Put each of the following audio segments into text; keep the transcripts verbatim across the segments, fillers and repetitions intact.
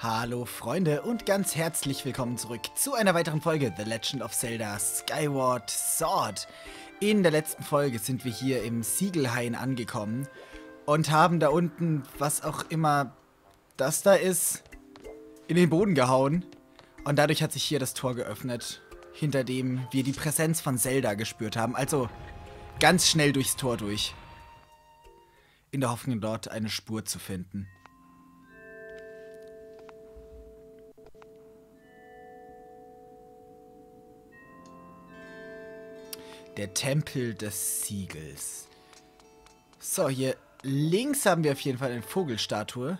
Hallo Freunde und ganz herzlich willkommen zurück zu einer weiteren Folge The Legend of Zelda Skyward Sword. In der letzten Folge sind wir hier im Siegelhain angekommen und haben da unten, was auch immer das da ist, in den Boden gehauen. Und dadurch hat sich hier das Tor geöffnet, hinter dem wir die Präsenz von Zelda gespürt haben. Also ganz schnell durchs Tor durch. In der Hoffnung, dort eine Spur zu finden. Der Tempel des Siegels. So, hier links haben wir auf jeden Fall eine Vogelstatue.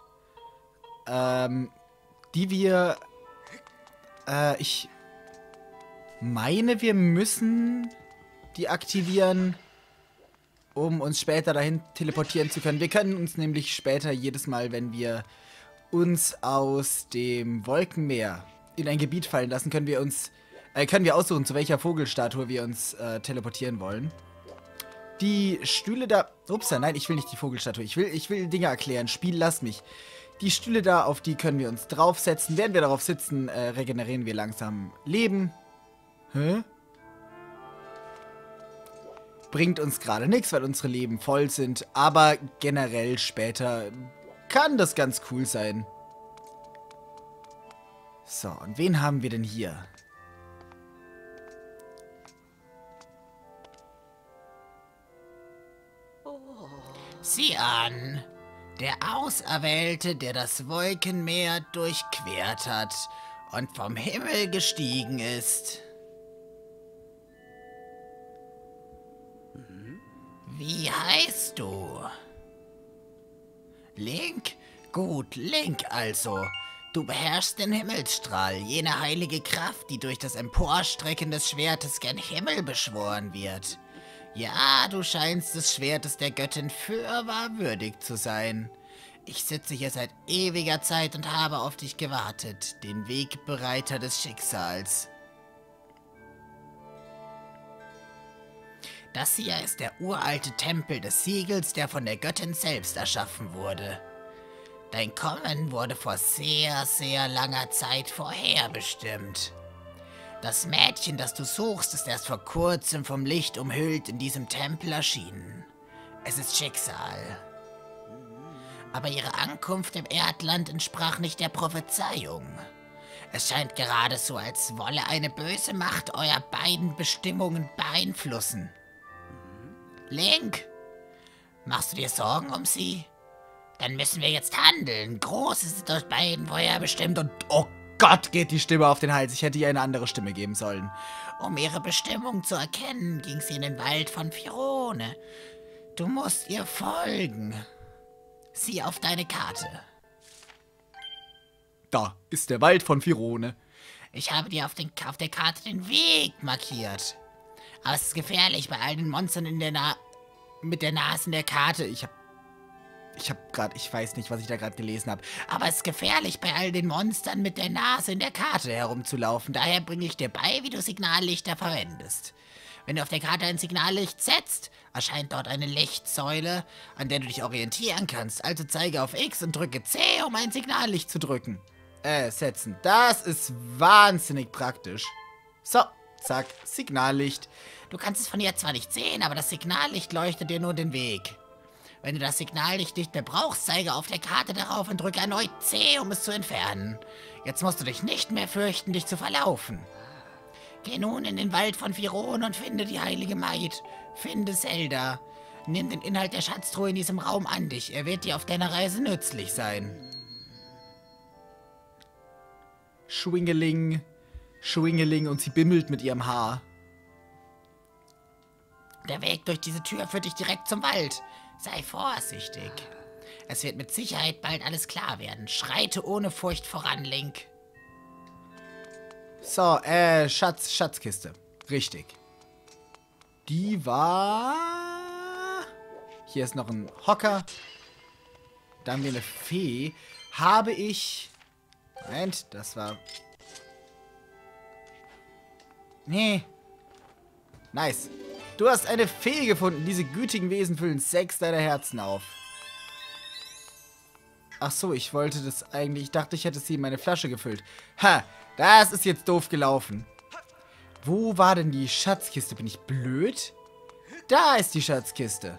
Ähm, die wir... Äh, ich meine, wir müssen die aktivieren, um uns später dahin teleportieren zu können. Wir können uns nämlich später jedes Mal, wenn wir uns aus dem Wolkenmeer in ein Gebiet fallen lassen, können wir uns... Äh, können wir aussuchen, zu welcher Vogelstatue wir uns äh, teleportieren wollen. Die Stühle da... Ups, nein, ich will nicht die Vogelstatue. Ich will, ich will Dinge erklären. Spiel, lass mich. Die Stühle da, auf die können wir uns draufsetzen. Während wir darauf sitzen, äh, regenerieren wir langsam Leben. Hä? Bringt uns gerade nichts, weil unsere Leben voll sind. Aber generell später kann das ganz cool sein. So, und wen haben wir denn hier? Sieh an, der Auserwählte, der das Wolkenmeer durchquert hat und vom Himmel gestiegen ist. Wie heißt du? Link? Gut, Link also. Du beherrschst den Himmelsstrahl, jene heilige Kraft, die durch das Emporstrecken des Schwertes gen Himmel beschworen wird. Ja, du scheinst des Schwertes der Göttin fürwahr würdig zu sein. Ich sitze hier seit ewiger Zeit und habe auf dich gewartet, den Wegbereiter des Schicksals. Das hier ist der uralte Tempel des Siegels, der von der Göttin selbst erschaffen wurde. Dein Kommen wurde vor sehr, sehr langer Zeit vorherbestimmt. Das Mädchen, das du suchst, ist erst vor kurzem vom Licht umhüllt in diesem Tempel erschienen. Es ist Schicksal. Aber ihre Ankunft im Erdland entsprach nicht der Prophezeiung. Es scheint gerade so, als wolle eine böse Macht euer beiden Bestimmungen beeinflussen. Link, machst du dir Sorgen um sie? Dann müssen wir jetzt handeln. Großes ist euch beiden vorherbestimmt und... Oh Gott, geht die Stimme auf den Hals. Ich hätte ihr eine andere Stimme geben sollen. Um ihre Bestimmung zu erkennen, ging sie in den Wald von Firone. Du musst ihr folgen. Sieh auf deine Karte. Da ist der Wald von Firone. Ich habe dir auf, den, auf der Karte den Weg markiert. Aber es ist gefährlich bei all den Monstern in der Na mit der Nase in der Karte. Ich hab... Ich hab grad... Ich weiß nicht, was ich da gerade gelesen habe. Aber es ist gefährlich, bei all den Monstern mit der Nase in der Karte herumzulaufen. Daher bringe ich dir bei, wie du Signallichter verwendest. Wenn du auf der Karte ein Signallicht setzt, erscheint dort eine Lichtsäule, an der du dich orientieren kannst. Also zeige auf X und drücke C, um ein Signallicht zu drücken. Äh, setzen. Das ist wahnsinnig praktisch. So, zack, Signallicht. Du kannst es von hier zwar nicht sehen, aber das Signallicht leuchtet dir nur den Weg. Wenn du das Signallicht nicht mehr brauchst, zeige auf der Karte darauf und drücke erneut C, um es zu entfernen. Jetzt musst du dich nicht mehr fürchten, dich zu verlaufen. Geh nun in den Wald von Firone und finde die heilige Maid. Finde Zelda. Nimm den Inhalt der Schatztruhe in diesem Raum an dich. Er wird dir auf deiner Reise nützlich sein. Schwingeling, Schwingeling und sie bimmelt mit ihrem Haar. Der Weg durch diese Tür führt dich direkt zum Wald. Sei vorsichtig. Es wird mit Sicherheit bald alles klar werden. Schreite ohne Furcht voran, Link. So, äh, Schatz, Schatzkiste. Richtig. Die war... Hier ist noch ein Hocker. Da haben wir eine Fee. Habe ich... Moment, das war... Nee. Nice. Du hast eine Fee gefunden. Diese gütigen Wesen füllen sechs deiner Herzen auf. Ach so, ich wollte das eigentlich... Ich dachte, ich hätte sie in meine Flasche gefüllt. Ha, das ist jetzt doof gelaufen. Wo war denn die Schatzkiste? Bin ich blöd? Da ist die Schatzkiste.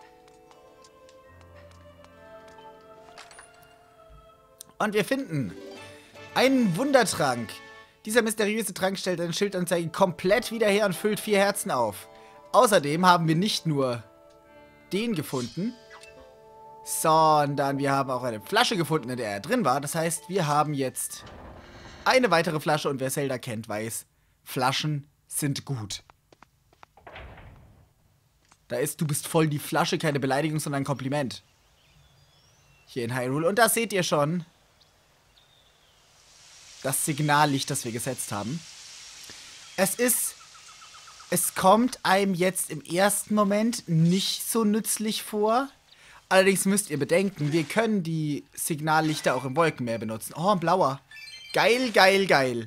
Und wir finden einen Wundertrank. Dieser mysteriöse Trank stellt eine Schildanzeige komplett wieder her und füllt vier Herzen auf. Außerdem haben wir nicht nur den gefunden, sondern wir haben auch eine Flasche gefunden, in der er drin war. Das heißt, wir haben jetzt eine weitere Flasche und wer Zelda kennt, weiß, Flaschen sind gut. Da ist, du bist voll die Flasche, keine Beleidigung, sondern ein Kompliment. Hier in Hyrule. Und das seht ihr schon. Das Signallicht, das wir gesetzt haben. Es ist... Es kommt einem jetzt im ersten Moment nicht so nützlich vor. Allerdings müsst ihr bedenken, wir können die Signallichter auch im Wolkenmeer benutzen. Oh, ein blauer. Geil, geil, geil.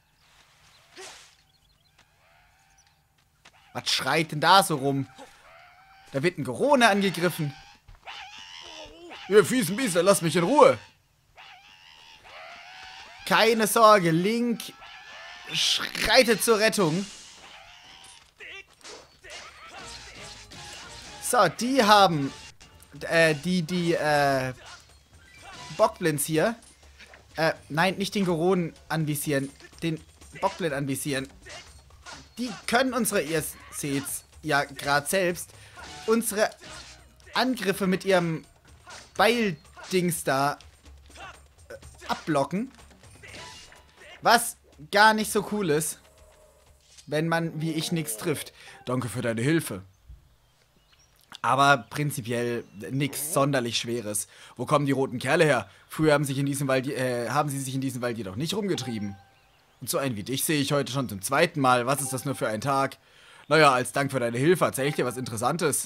Was schreit denn da so rum? Da wird ein Gorone angegriffen. Ihr fiesen Biester, lasst mich in Ruhe. Keine Sorge, Link schreitet zur Rettung. So, die haben, äh, die, die, äh, Bockblinds hier, äh, nein, nicht den Goronen anvisieren, den Bockblind anvisieren. Die können unsere, ihr seht's ja gerade selbst, unsere Angriffe mit ihrem Beildings da äh, abblocken. Was gar nicht so cool ist, wenn man, wie ich, nichts trifft. Danke für deine Hilfe. Aber prinzipiell nichts sonderlich Schweres. Wo kommen die roten Kerle her? Früher haben, sich in diesem Wald, äh, haben sie sich in diesem Wald jedoch nicht rumgetrieben. Und so einen wie dich sehe ich heute schon zum zweiten Mal. Was ist das nur für ein Tag? Naja, als Dank für deine Hilfe erzähle ich dir was Interessantes.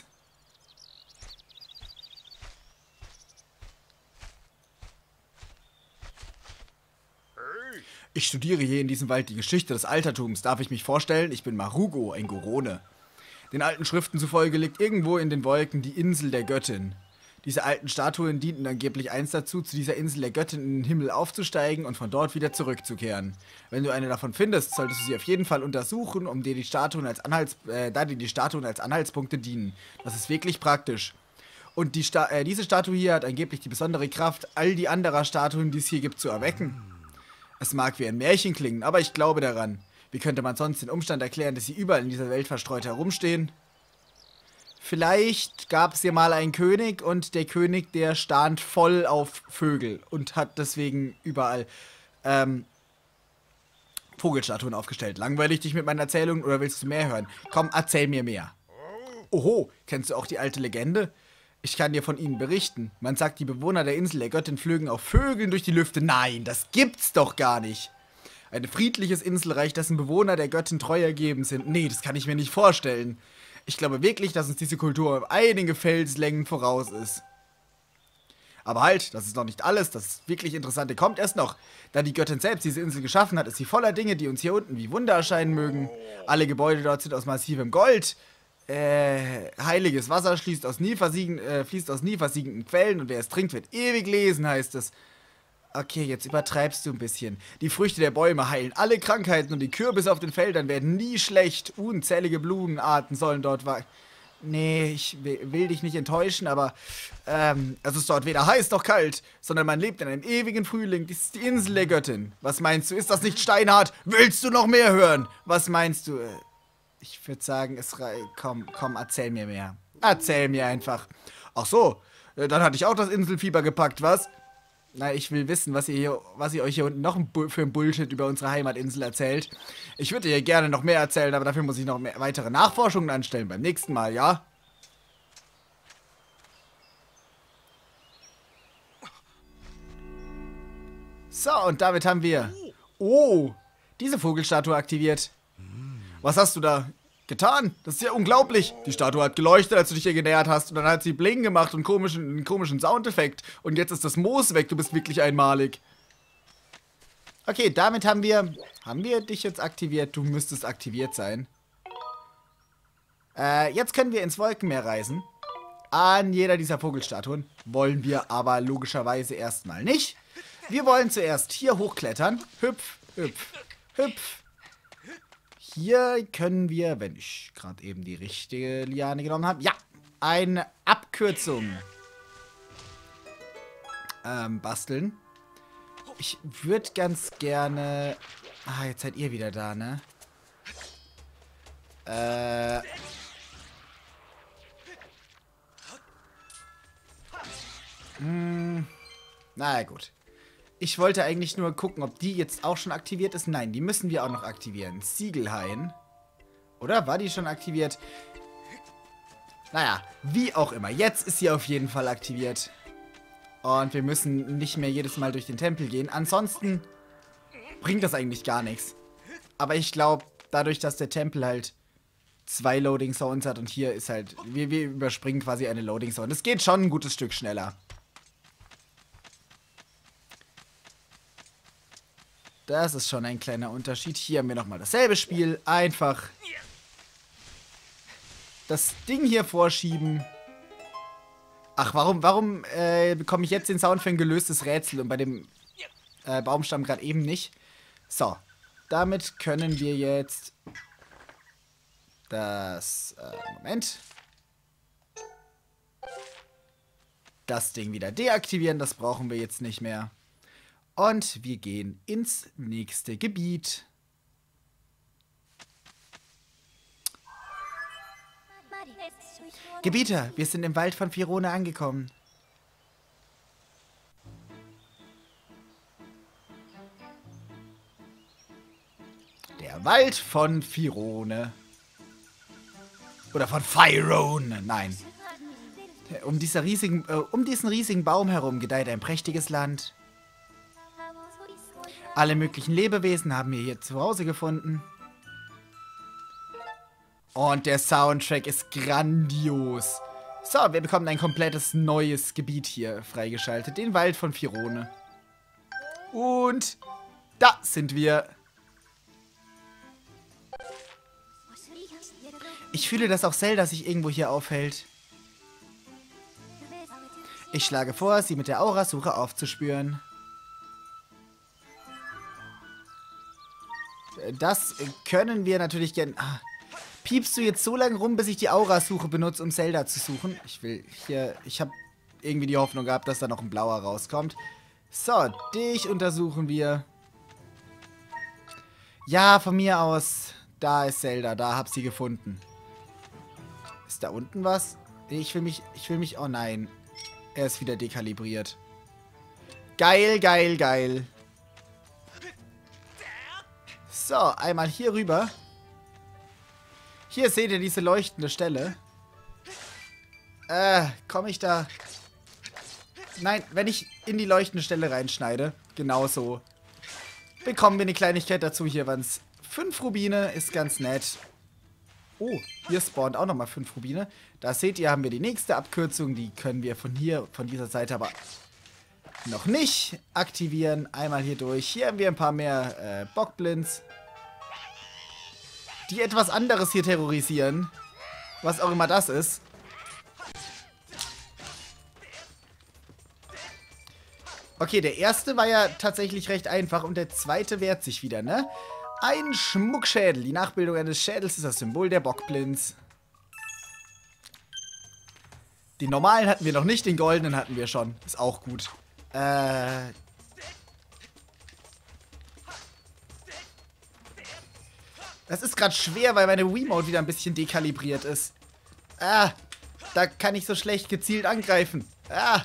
Ich studiere hier in diesem Wald die Geschichte des Altertums. Darf ich mich vorstellen? Ich bin Marugo, ein Gorone. Den alten Schriften zufolge liegt irgendwo in den Wolken die Insel der Göttin. Diese alten Statuen dienten angeblich einst dazu, zu dieser Insel der Göttin in den Himmel aufzusteigen und von dort wieder zurückzukehren. Wenn du eine davon findest, solltest du sie auf jeden Fall untersuchen, um dir die Statuen als Anhalts äh, da dir die Statuen als Anhaltspunkte dienen. Das ist wirklich praktisch. Und die Sta äh, diese Statue hier hat angeblich die besondere Kraft, all die anderen Statuen, die es hier gibt, zu erwecken. Es mag wie ein Märchen klingen, aber ich glaube daran. Wie könnte man sonst den Umstand erklären, dass sie überall in dieser Welt verstreut herumstehen? Vielleicht gab es hier mal einen König und der König, der stand voll auf Vögel und hat deswegen überall ähm, Vogelstatuen aufgestellt. Langweilig dich mit meinen Erzählungen oder willst du mehr hören? Komm, erzähl mir mehr. Oho, kennst du auch die alte Legende? Ich kann dir von ihnen berichten. Man sagt, die Bewohner der Insel der Göttin flögen auf Vögeln durch die Lüfte. Nein, das gibt's doch gar nicht. Ein friedliches Inselreich, dessen Bewohner der Göttin treu ergeben sind. Nee, das kann ich mir nicht vorstellen. Ich glaube wirklich, dass uns diese Kultur um einige Felslängen voraus ist. Aber halt, das ist noch nicht alles. Das wirklich Interessante kommt erst noch. Da die Göttin selbst diese Insel geschaffen hat, ist sie voller Dinge, die uns hier unten wie Wunder erscheinen mögen. Alle Gebäude dort sind aus massivem Gold. Äh, heiliges Wasser schließt aus nie versiegen, äh, fließt aus nie versiegenden Quellen und wer es trinkt, wird ewig lesen, heißt es. Okay, jetzt übertreibst du ein bisschen. Die Früchte der Bäume heilen alle Krankheiten und die Kürbisse auf den Feldern werden nie schlecht. Unzählige Blumenarten sollen dort wachsen. Nee, ich will dich nicht enttäuschen, aber ähm, es ist dort weder heiß noch kalt, sondern man lebt in einem ewigen Frühling. Dies ist die Insel der Göttin. Was meinst du, ist das nicht steinhart? Willst du noch mehr hören? Was meinst du? Ich würde sagen, es rei... Komm, komm, erzähl mir mehr. Erzähl mir einfach. Ach so, dann hatte ich auch das Inselfieber gepackt, was? Na, ich will wissen, was ihr, hier, was ihr euch hier unten noch für ein Bullshit über unsere Heimatinsel erzählt. Ich würde dir gerne noch mehr erzählen, aber dafür muss ich noch mehr, weitere Nachforschungen anstellen. Beim nächsten Mal, ja? So, und damit haben wir... Oh, diese Vogelstatue aktiviert. Was hast du da getan? Das ist ja unglaublich. Die Statue hat geleuchtet, als du dich ihr genähert hast. Und dann hat sie Bling gemacht und komischen, einen komischen Soundeffekt. Und jetzt ist das Moos weg. Du bist wirklich einmalig. Okay, damit haben wir... Haben wir dich jetzt aktiviert? Du müsstest aktiviert sein. Äh, jetzt können wir ins Wolkenmeer reisen. an jeder dieser Vogelstatuen. Wollen wir aber logischerweise erstmal nicht. Wir wollen zuerst hier hochklettern. Hüpf, hüpf, hüpf. Hier können wir, wenn ich gerade eben die richtige Liane genommen habe, ja, eine Abkürzung ähm, basteln. Ich würde ganz gerne... Ah, jetzt seid ihr wieder da, ne? Äh... Hm... Na gut. Ich wollte eigentlich nur gucken, ob die jetzt auch schon aktiviert ist. Nein, die müssen wir auch noch aktivieren. Siegelhain. Oder? War die schon aktiviert? Naja, wie auch immer. Jetzt ist sie auf jeden Fall aktiviert. Und wir müssen nicht mehr jedes Mal durch den Tempel gehen. Ansonsten bringt das eigentlich gar nichts. Aber ich glaube, dadurch, dass der Tempel halt zwei Loading Zones hat und hier ist halt... Wir, wir überspringen quasi eine Loading Zone. Das geht schon ein gutes Stück schneller. Das ist schon ein kleiner Unterschied. Hier haben wir nochmal dasselbe Spiel. Einfach das Ding hier vorschieben. Ach, warum, warum äh, bekomme ich jetzt den Sound für ein gelöstes Rätsel und bei dem äh, Baumstamm gerade eben nicht? So, damit können wir jetzt das, äh, Moment, das Ding wieder deaktivieren. Das brauchen wir jetzt nicht mehr. Und wir gehen ins nächste Gebiet. Gebieter, wir sind im Wald von Firone angekommen. Der Wald von Firone. Oder von Firone, nein. Um, dieser riesigen, äh, um diesen riesigen Baum herum gedeiht ein prächtiges Land. Alle möglichen Lebewesen haben wir hier zu Hause gefunden. Und der Soundtrack ist grandios. So, wir bekommen ein komplettes neues Gebiet hier freigeschaltet. Den Wald von Firone. Und da sind wir. Ich fühle, dass auch Zelda sich irgendwo hier aufhält. Ich schlage vor, sie mit der Aurasuche aufzuspüren. Das können wir natürlich gerne... Ah, piepst du jetzt so lange rum, bis ich die Aurasuche benutze, um Zelda zu suchen? Ich will hier... Ich habe irgendwie die Hoffnung gehabt, dass da noch ein blauer rauskommt. So, dich untersuchen wir. Ja, von mir aus. Da ist Zelda, da hab sie gefunden. Ist da unten was? Ich will mich... Ich will mich... Oh nein. Er ist wieder dekalibriert. Geil, geil, geil. So, einmal hier rüber. Hier seht ihr diese leuchtende Stelle. Äh, komme ich da... Nein, wenn ich in die leuchtende Stelle reinschneide, genauso, bekommen wir eine Kleinigkeit dazu. Hier waren es fünf Rubine, ist ganz nett. Oh, hier spawnt auch nochmal fünf Rubine. Da seht ihr, haben wir die nächste Abkürzung. Die können wir von hier, von dieser Seite aber noch nicht aktivieren. Einmal hier durch. Hier haben wir ein paar mehr äh, Bockblins, die etwas anderes hier terrorisieren. Was auch immer das ist. Okay, der erste war ja tatsächlich recht einfach und der zweite wehrt sich wieder, ne? Ein Schmuckschädel. Die Nachbildung eines Schädels ist das Symbol der Bockblins. Den normalen hatten wir noch nicht, den goldenen hatten wir schon. Ist auch gut. Äh... Das ist gerade schwer, weil meine Wiimote wieder ein bisschen dekalibriert ist. Ah, da kann ich so schlecht gezielt angreifen. Ah.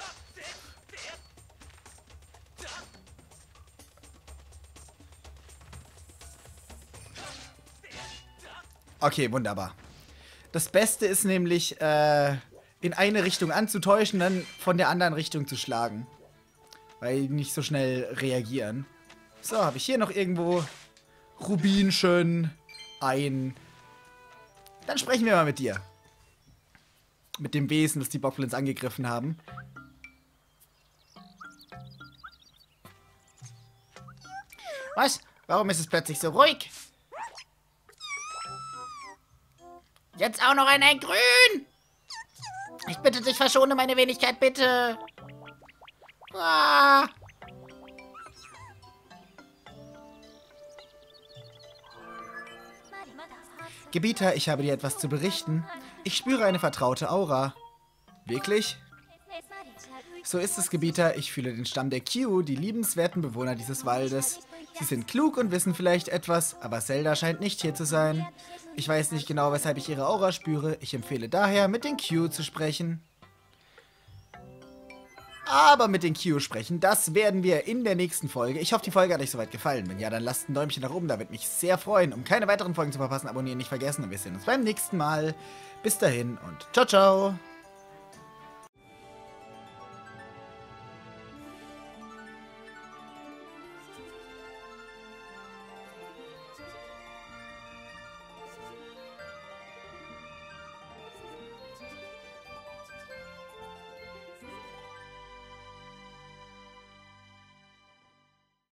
Okay, wunderbar. Das Beste ist nämlich, äh, in eine Richtung anzutäuschen, dann von der anderen Richtung zu schlagen. Weil die nicht so schnell reagieren. So, habe ich hier noch irgendwo Rubinchen ein. Dann sprechen wir mal mit dir. Mit dem Wesen, das die Bockblins angegriffen haben. Was? Warum ist es plötzlich so ruhig? Jetzt auch noch ein, ein Grün! Ich bitte dich, verschone meine Wenigkeit, bitte. Ah. Gebieter, ich habe dir etwas zu berichten. Ich spüre eine vertraute Aura. Wirklich? So ist es, Gebieter. Ich fühle den Stamm der Q, die liebenswerten Bewohner dieses Waldes. Sie sind klug und wissen vielleicht etwas, aber Zelda scheint nicht hier zu sein. Ich weiß nicht genau, weshalb ich ihre Aura spüre. Ich empfehle daher, mit den Q zu sprechen. Aber mit den Q sprechen, das werden wir in der nächsten Folge. Ich hoffe, die Folge hat euch soweit gefallen. Wenn ja, dann lasst ein Däumchen nach oben, da würde mich sehr freuen. Um keine weiteren Folgen zu verpassen, abonnieren nicht vergessen und wir sehen uns beim nächsten Mal. Bis dahin und ciao, ciao.